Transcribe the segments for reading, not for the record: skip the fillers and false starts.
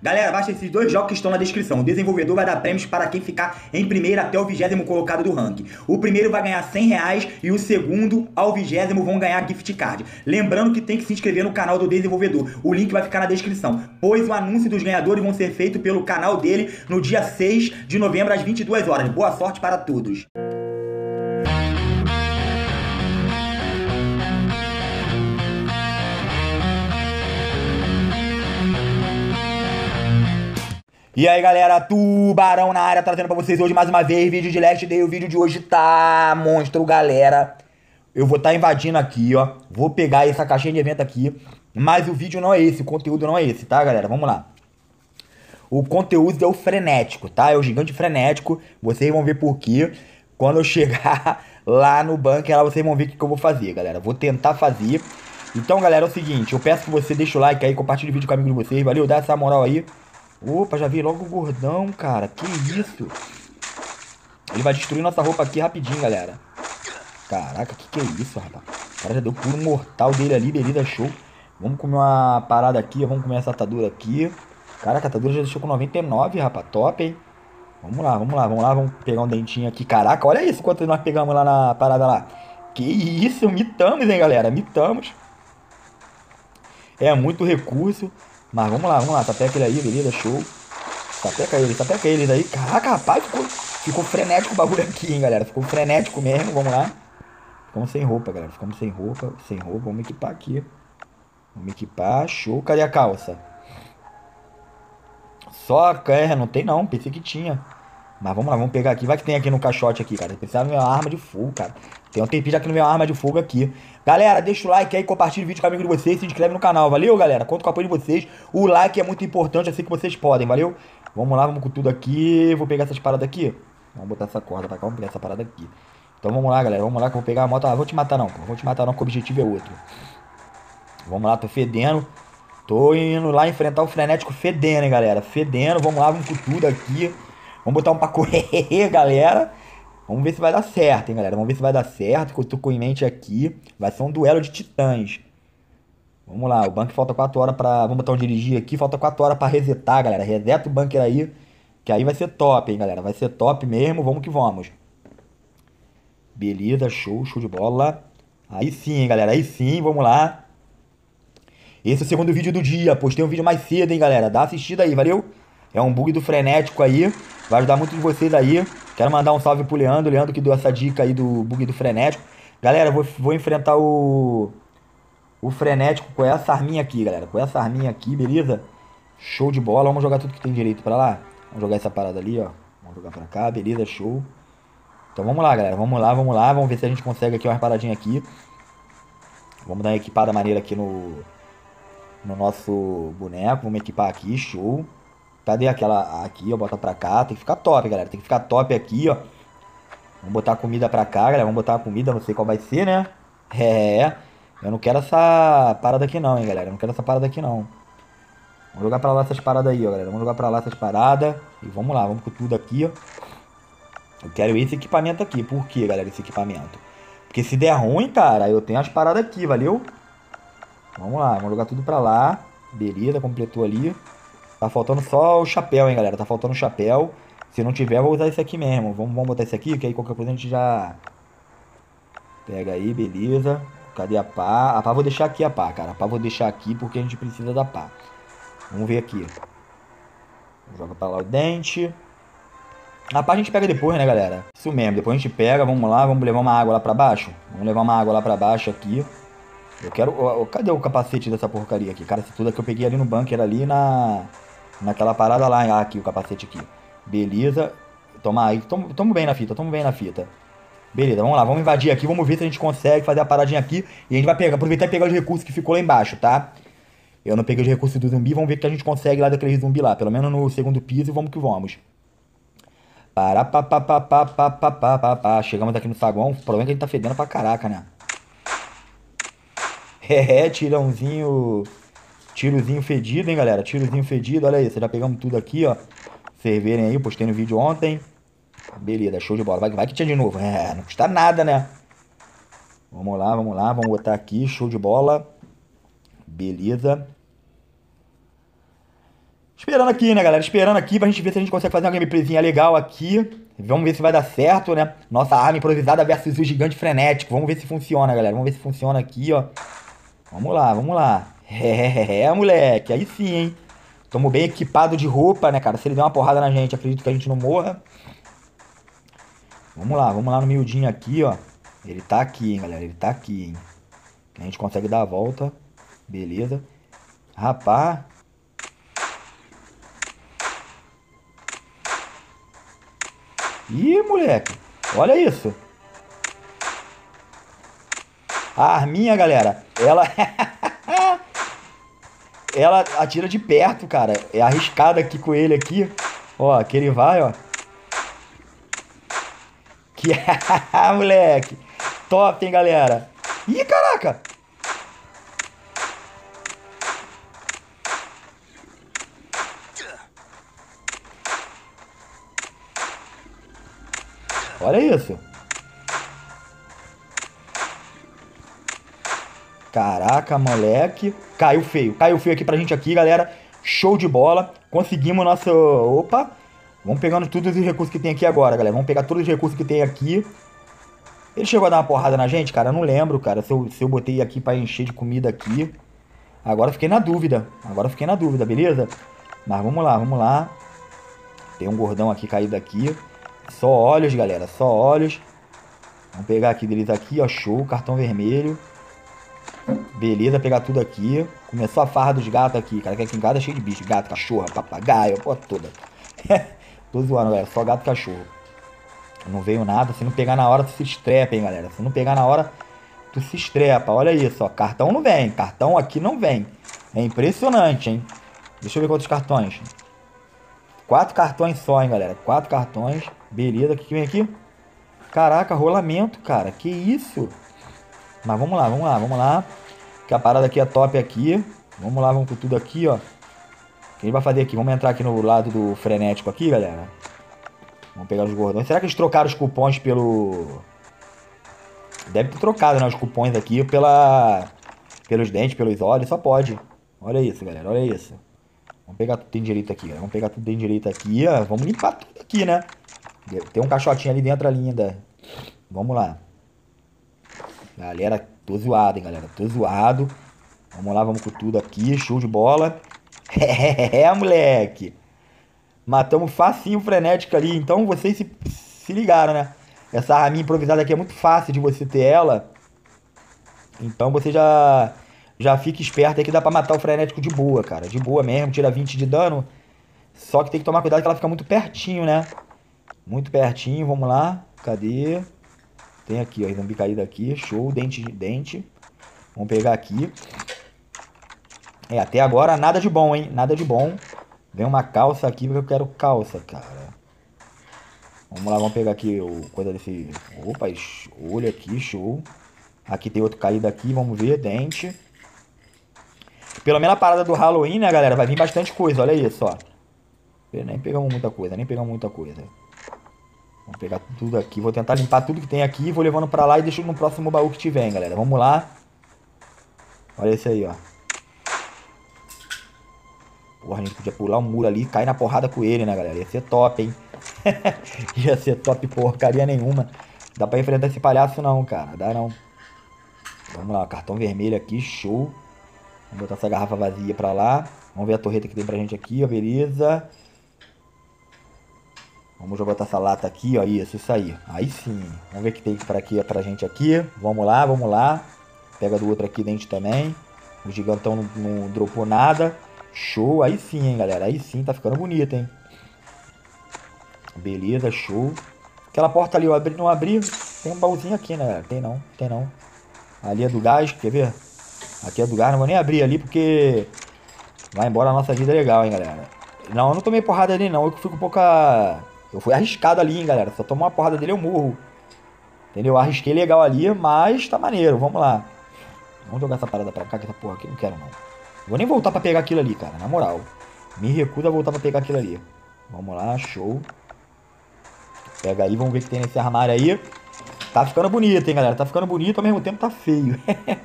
Galera, baixa esses dois jogos que estão na descrição. O desenvolvedor vai dar prêmios para quem ficar em primeiro até o 20º colocado do ranking. O primeiro vai ganhar R$ 100 e o segundo ao 20º vão ganhar gift card. Lembrando que tem que se inscrever no canal do desenvolvedor. O link vai ficar na descrição, pois o anúncio dos ganhadores vão ser feito pelo canal dele no dia 6 de novembro às 22 horas. Boa sorte para todos. E aí galera, Tubarão na área, trazendo pra vocês hoje mais uma vez vídeo de Last Day. O vídeo de hoje tá monstro, galera. Eu vou estar invadindo aqui, ó. Vou pegar essa caixinha de evento aqui. Mas o vídeo não é esse, o conteúdo não é esse, tá galera? Vamos lá. O conteúdo é o frenético, tá? É o gigante frenético. Vocês vão ver por quê. Quando eu chegar lá no bunker, lá vocês vão ver o que eu vou fazer, galera. Vou tentar fazer. Então galera, é o seguinte. Eu peço que você deixe o like aí, compartilhe o vídeo com amigos de vocês. Valeu, dá essa moral aí. Opa, já vi logo o gordão, cara. Que isso? Ele vai destruir nossa roupa aqui rapidinho, galera. Caraca, que é isso, rapaz? O cara já deu puro mortal dele ali, beleza, show. Vamos comer uma parada aqui, vamos comer essa atadura aqui. Caraca, a atadura já deixou com 99, rapaz. Top, hein? Vamos lá, vamos lá, vamos lá. Vamos pegar um dentinho aqui. Caraca, olha isso quanto nós pegamos lá na parada lá. Que isso, mitamos, hein, galera. Mitamos. É muito recurso. Mas vamos lá, tapeca ele aí, beleza, show. Tapeca eles aí. Caraca, rapaz, ficou frenético o bagulho aqui, hein, galera. Ficou frenético mesmo, vamos lá. Ficamos sem roupa, galera, ficamos sem roupa. Vamos equipar aqui. Vamos equipar, show. Cadê a calça? Só, não tem não, pensei que tinha. Mas vamos lá, vamos pegar aqui. Vai que tem aqui no caixote aqui, cara. Precisava de uma arma de fogo, cara. Tem um tempinho já que não veio uma arma de fogo aqui. Galera, deixa o like aí, compartilha o vídeo com o amigo de vocês, se inscreve no canal. Valeu, galera? Conto com o apoio de vocês. O like é muito importante, assim que vocês podem, valeu? Vamos lá, vamos com tudo aqui. Vou pegar essas paradas aqui. Vamos botar essa corda pra cá, vamos pegar essa parada aqui. Então vamos lá, galera. Vamos lá que eu vou pegar a moto. Ah, vou te matar não, pô. Vou te matar não, que o objetivo é outro. Vamos lá, tô fedendo. Tô indo lá enfrentar o frenético fedendo, hein, galera. Fedendo, vamos lá, vamos com tudo aqui. Vamos botar um pra correr, galera. Vamos ver se vai dar certo, hein, galera. Vamos ver se vai dar certo, que eu tô com em mente aqui. Vai ser um duelo de titãs. Vamos lá, o bunker falta 4 horas pra... Vamos botar um dirigir aqui, falta 4 horas pra resetar, galera. Reseta o bunker aí, que aí vai ser top, hein, galera. Vai ser top mesmo, vamos que vamos. Beleza, show, show de bola. Aí sim, hein, galera, aí sim, vamos lá. Esse é o segundo vídeo do dia. Postei um vídeo mais cedo, hein, galera. Dá assistida aí, valeu? É um bug do frenético aí. Vai ajudar muito de vocês aí. Quero mandar um salve pro Leandro. Leandro que deu essa dica aí do bug do frenético. Galera, vou enfrentar o frenético com essa arminha aqui, galera. Com essa arminha aqui, beleza? Show de bola. Vamos jogar tudo que tem direito pra lá. Vamos jogar essa parada ali, ó. Vamos jogar pra cá, beleza, show. Então vamos lá, galera. Vamos lá, vamos lá. Vamos ver se a gente consegue aqui umas paradinhas aqui. Vamos dar uma equipada maneira aqui no nosso boneco. Vamos equipar aqui, show. Cadê aquela aqui, ó? Bota pra cá. Tem que ficar top, galera. Tem que ficar top aqui, ó. Vamos botar a comida pra cá, galera. Vamos botar a comida, não sei qual vai ser, né? É. Eu não quero essa parada aqui não, hein, galera. Eu não quero essa parada aqui não. Vamos jogar pra lá essas paradas aí, ó, galera. Vamos jogar pra lá essas paradas. E vamos lá, vamos com tudo aqui, ó. Eu quero esse equipamento aqui. Por que, galera, esse equipamento? Porque se der ruim, cara, eu tenho as paradas aqui, valeu? Vamos lá, vamos jogar tudo pra lá. Beleza, completou ali. Tá faltando só o chapéu, hein, galera. Tá faltando o chapéu. Se não tiver, eu vou usar esse aqui mesmo. Vamos botar esse aqui, que aí qualquer coisa a gente já... Pega aí, beleza. Cadê a pá? A pá vou deixar aqui, a pá, cara. A pá vou deixar aqui porque a gente precisa da pá. Vamos ver aqui. Joga pra lá o dente. A pá a gente pega depois, né, galera? Isso mesmo, depois a gente pega. Vamos lá, vamos levar uma água lá pra baixo. Vamos levar uma água lá pra baixo aqui. Eu quero... Cadê o capacete dessa porcaria aqui? Cara, esse tudo aqui eu peguei ali no bunker, ali naquela parada lá. Ah, aqui, o capacete aqui. Beleza. Toma aí. Tamo bem na fita, tamo bem na fita. Beleza, vamos lá. Vamos invadir aqui. Vamos ver se a gente consegue fazer a paradinha aqui. E a gente vai aproveitar e pegar os recursos que ficou lá embaixo, tá? Eu não peguei os recursos do zumbi. Vamos ver o que a gente consegue lá daquele zumbi lá. Pelo menos no segundo piso e vamos que vamos. Chegamos aqui no saguão. O problema é que a gente tá fedendo pra caraca, né? Tirozinho fedido, hein, galera? Tirozinho fedido, olha isso. Já pegamos tudo aqui, ó. Vocês verem aí, eu postei no vídeo ontem. Beleza, show de bola. Vai que tinha de novo. É, não custa nada, né? Vamos lá, vamos lá. Vamos botar aqui, show de bola. Beleza. Esperando aqui, né, galera? Esperando aqui pra gente ver se a gente consegue fazer uma gameplayzinha legal aqui. Vamos ver se vai dar certo, né? Nossa arma improvisada versus o gigante frenético. Vamos ver se funciona, galera. Vamos ver se funciona aqui, ó. Vamos lá, vamos lá. Moleque. Aí sim, hein? Tamo bem equipado de roupa, né, cara? Se ele der uma porrada na gente, acredito que a gente não morra. Vamos lá no miudinho aqui, ó. Ele tá aqui, hein, galera. Ele tá aqui, hein? A gente consegue dar a volta. Beleza. Rapaz. Ih, moleque. Olha isso. A arminha, galera, ela... ela atira de perto, cara. É arriscada aqui com ele aqui. Ó, que ele vai, ó. Que... moleque. Top, hein, galera. Ih, caraca. Olha isso. Caraca, moleque. Caiu feio. Caiu feio aqui pra gente aqui, galera. Show de bola. Conseguimos nosso... Opa. Vamos pegando todos os recursos que tem aqui agora, galera. Vamos pegar todos os recursos que tem aqui. Ele chegou a dar uma porrada na gente, cara? Eu não lembro, cara. Se eu botei aqui pra encher de comida aqui. Agora fiquei na dúvida. Beleza? Mas vamos lá, vamos lá. Tem um gordão aqui caído aqui. Só olhos, galera. Só olhos. Vamos pegar aqui deles aqui, ó. Show. Cartão vermelho. Beleza, pegar tudo aqui. Começou a farra dos gatos aqui, cara. Que aqui em casa é cheio de bicho. Gato, cachorro, papagaio, pô, toda. Tô zoando, galera. Só gato e cachorro. Não veio nada. Se não pegar na hora, tu se estrepa, hein, galera. Se não pegar na hora, tu se estrepa. Olha isso, ó. Cartão não vem. Cartão aqui não vem. É impressionante, hein. Deixa eu ver quantos cartões. 4 cartões só, hein, galera. 4 cartões. Beleza. O que vem aqui? Caraca, rolamento, cara. Que isso? Mas vamos lá, vamos lá, vamos lá. Que a parada aqui é top aqui. Vamos lá, vamos com tudo aqui, ó. O que a gente vai fazer aqui? Vamos entrar aqui no lado do frenético aqui, galera. Vamos pegar os gordões. Será que eles trocaram os cupons pelo... Deve ter trocado, né? Os cupons aqui pelos dentes, pelos olhos. Só pode. Olha isso, galera. Olha isso. Vamos pegar tudo que tem direito aqui, galera. Vamos pegar tudo que tem direito aqui, ó. Vamos limpar tudo aqui, né? Tem um caixotinho ali dentro ainda. Vamos lá. Galera, tô zoado, hein, galera. Tô zoado. Vamos lá, vamos com tudo aqui. Show de bola. Moleque. Matamos facinho o frenético ali. Então vocês se ligaram, né? Essa arminha improvisada aqui é muito fácil de você ter ela. Então você já fica esperto aí que dá pra matar o frenético de boa, cara. De boa mesmo. Tira 20 de dano. Só que tem que tomar cuidado que ela fica muito pertinho, né? Muito pertinho. Vamos lá. Cadê? Tem aqui, ó, zumbi caído aqui. Show, dente. Vamos pegar aqui. É, até agora nada de bom, hein? Nada de bom. Vem uma calça aqui, porque eu quero calça, cara. Vamos lá, vamos pegar aqui o coisa desse... Opa, olho aqui, show. Aqui tem outro caído aqui, vamos ver, dente. Pelo menos a parada do Halloween, né, galera? Vai vir bastante coisa, olha isso, ó. Nem pegamos muita coisa, Vamos pegar tudo aqui. Vou tentar limpar tudo que tem aqui. Vou levando pra lá e deixo no próximo baú que tiver, hein, galera. Vamos lá. Olha esse aí, ó. Porra, a gente podia pular um muro ali e cair na porrada com ele, né, galera? Ia ser top, hein? Ia ser top porcaria nenhuma. Dá pra enfrentar esse palhaço não, cara. Dá não. Vamos lá, cartão vermelho aqui, show. Vamos botar essa garrafa vazia pra lá. Vamos ver a torreta que tem pra gente aqui, ó, beleza. Vamos já botar essa lata aqui, ó, isso aí. Aí sim. Vamos ver o que tem pra gente aqui. Vamos lá, vamos lá. Pega do outro aqui dentro também. O gigantão não dropou nada. Show, aí sim, hein, galera. Aí sim, tá ficando bonito, hein. Beleza, show. Aquela porta ali, eu abri, não abri. Tem um baúzinho aqui, né, galera? Tem não. Ali é do gás, quer ver? Aqui é do gás, não vou nem abrir ali porque vai embora a nossa vida legal, hein, galera. Não, eu não tomei porrada ali, não. Eu fico um pouco... Eu fui arriscado ali, hein, galera. Se eu tomar uma porrada dele, eu morro. Entendeu? Eu arrisquei legal ali, mas tá maneiro. Vamos lá. Vamos jogar essa parada pra cá, que essa porra aqui não quero, não. Vou nem voltar pra pegar aquilo ali, cara. Na moral. Me recuso a voltar pra pegar aquilo ali. Vamos lá, show. Pega aí, vamos ver o que tem nesse armário aí. Tá ficando bonito, hein, galera. Tá ficando bonito, ao mesmo tempo tá feio.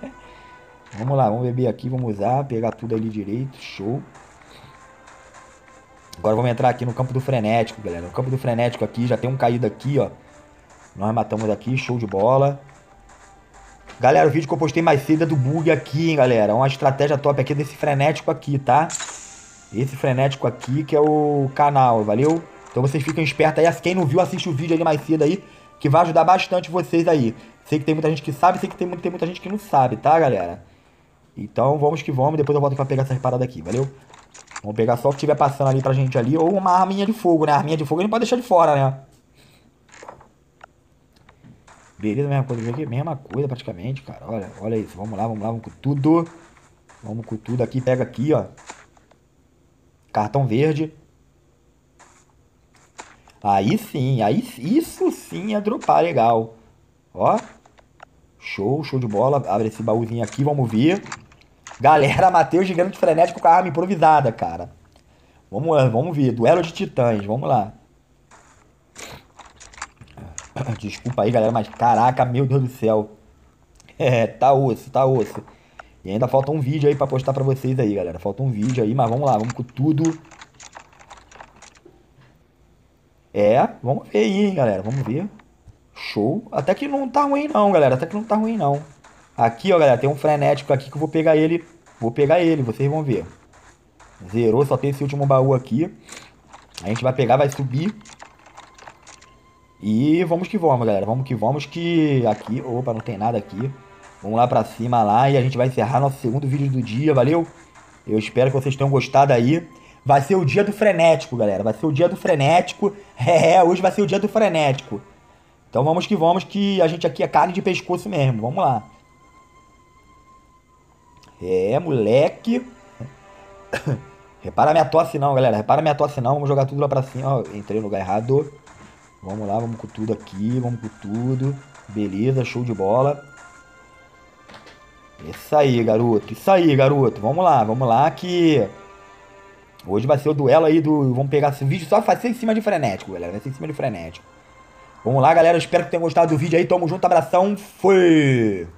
Vamos lá, vamos beber aqui, vamos usar. Pegar tudo ali direito, show. Agora vamos entrar aqui no campo do frenético, galera. No campo do frenético aqui, já tem um caído aqui, ó. Nós matamos aqui, show de bola. Galera, o vídeo que eu postei mais cedo é do bug aqui, hein, galera. Uma estratégia top aqui desse frenético aqui, tá? Esse frenético aqui que é o canal, valeu? Então vocês ficam espertos aí. Quem não viu, assiste o vídeo ali mais cedo aí, que vai ajudar bastante vocês aí. Sei que tem muita gente que sabe, sei que tem muita gente que não sabe, tá, galera? Então vamos que vamos. Depois eu volto pra pegar essas paradas aqui, valeu? Vamos pegar só o que tiver passando ali pra gente ali. Ou uma arminha de fogo, né? A arminha de fogo a gente pode deixar de fora, né? Beleza, mesma coisa aqui. Mesma coisa praticamente, cara. Olha isso. Vamos lá, vamos com tudo. Vamos com tudo aqui. Pega aqui, ó. Cartão verde. Aí sim, isso sim é dropar legal. Ó. Show de bola. Abre esse baúzinho aqui, vamos ver. Galera, matei o gigante frenético com a arma improvisada, cara. Vamos lá, vamos ver. Duelo de titãs, vamos lá. Desculpa aí, galera, mas caraca, meu Deus do céu. É, tá osso, tá osso. E ainda falta um vídeo aí pra postar pra vocês aí, galera. Falta um vídeo aí, mas vamos lá, vamos com tudo. É, vamos ver aí, hein, galera. Vamos ver. Show. Até que não tá ruim não, galera. Até que não tá ruim não. Aqui, ó, galera, tem um frenético aqui que eu vou pegar ele. Vou pegar ele, vocês vão ver. Zerou, só tem esse último baú aqui. A gente vai pegar, vai subir. E vamos que vamos, galera. Vamos que aqui... Opa, não tem nada aqui. Vamos lá pra cima lá e a gente vai encerrar nosso segundo vídeo do dia, valeu? Eu espero que vocês tenham gostado aí. Vai ser o dia do frenético, galera. Vai ser o dia do frenético. É, hoje vai ser o dia do frenético. Então vamos que a gente aqui é carne de pescoço mesmo. Vamos lá. É, moleque. Repara minha tosse não, galera. Repara minha tosse não. Vamos jogar tudo lá pra cima. Ó, entrei no lugar errado. Vamos lá, vamos com tudo aqui. Vamos com tudo. Beleza, show de bola. Isso aí, garoto. Isso aí, garoto. Vamos lá que... Hoje vai ser o duelo aí do... Vamos pegar esse vídeo, só vai ser em cima de frenético, galera. Vai ser em cima de frenético. Vamos lá, galera. Espero que tenham gostado do vídeo aí. Tamo junto, abração. Fui!